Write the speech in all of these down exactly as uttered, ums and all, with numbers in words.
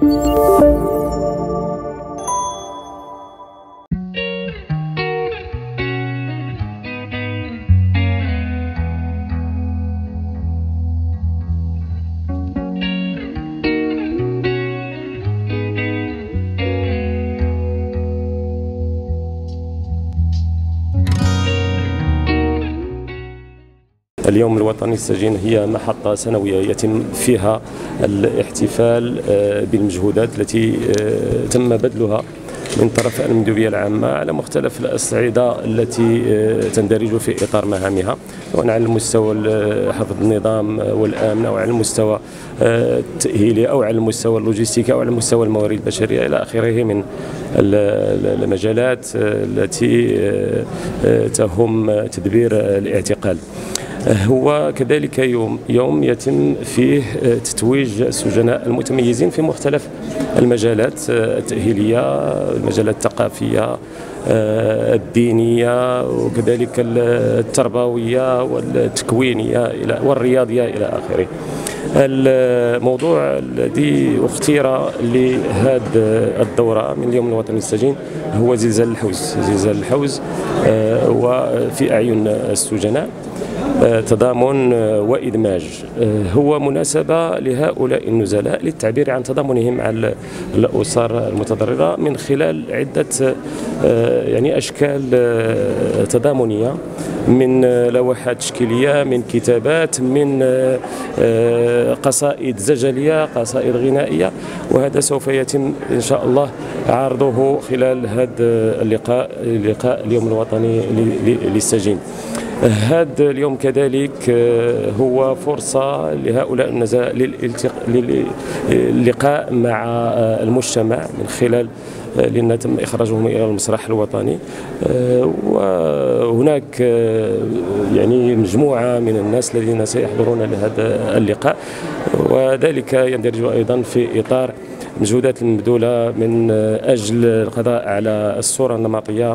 اليوم الوطني للسجين هي محطة سنوية يتم فيها الاحتفال بالمجهودات التي تم بذلها من طرف المندوبية العامة على مختلف الأصعدة التي تندرج في إطار مهامها، سواء على المستوى حفظ النظام والأمن أو على المستوى التأهيلي أو على المستوى اللوجستيكي أو على مستوى الموارد البشرية إلى آخره من المجالات التي تهم تدبير الاعتقال. هو كذلك يوم يوم يتم فيه تتويج السجناء المتميزين في مختلف المجالات التأهيلية، المجالات الثقافية، الدينية، وكذلك التربوية والتكوينية والرياضية إلى آخره. الموضوع الذي اختير لهذه الدورة من اليوم الوطني للسجين هو زلزال الحوز. زلزال الحوز وفي أعين السجناء تضامن وإدماج، هو مناسبة لهؤلاء النزلاء للتعبير عن تضامنهم مع الأسر المتضررة من خلال عدة يعني أشكال تضامنية، من لوحات تشكيلية، من كتابات، من قصائد زجلية، قصائد غنائية، وهذا سوف يتم إن شاء الله عرضه خلال هذا اللقاء لقاء اليوم الوطني للسجين. هذا اليوم كذلك هو فرصة لهؤلاء النزلاء للقاء مع المجتمع من خلال لأن تم إخراجهم إلى المسرح الوطني، وهناك يعني مجموعة من الناس الذين سيحضرون لهذا اللقاء، وذلك يندرج أيضا في إطار المجهودات المبذولة من أجل القضاء على الصورة النمطية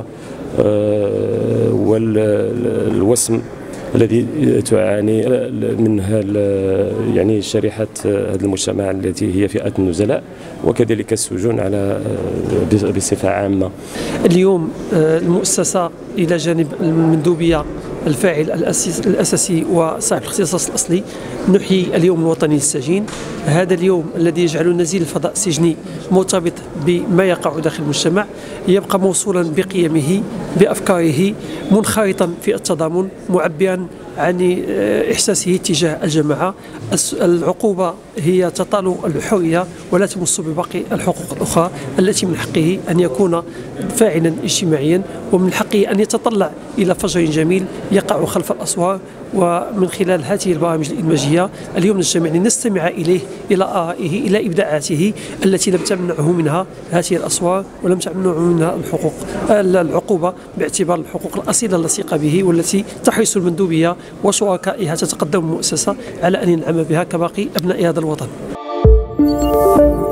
والوسم الذي تعاني منها يعني شريحة هذا المجتمع التي هي فئة النزلاء، وكذلك السجون على بصفة عامة. اليوم المؤسسة إلى جانب المندوبية الفاعل الأساسي وصاحب الاختصاص الأصلي نحيي اليوم الوطني للسجين، هذا اليوم الذي يجعل نزيل الفضاء السجني مرتبط بما يقع داخل المجتمع، يبقى موصولا بقيمه بأفكاره، منخرطا في التضامن، معبرا عن إحساسه تجاه الجماعة. العقوبة هي تطال الحرية ولا تمس بباقي الحقوق الأخرى التي من حقه أن يكون فاعلا اجتماعيا، ومن حقه أن يتطلع إلى فجر جميل يقع خلف الأسوار. ومن خلال هذه البرامج الإدماجية اليوم نجتمع لنستمع إليه، إلى آرائه، إلى إبداعاته التي لم تمنعه منها هذه الأسوار ولم تمنعه منها الحقوق العقوبة، باعتبار الحقوق الأصيلة اللصيقة به والتي تحرص المندوبية وشركائها تتقدم المؤسسة على أن ينعم بها كباقي أبناء هذا الوطن.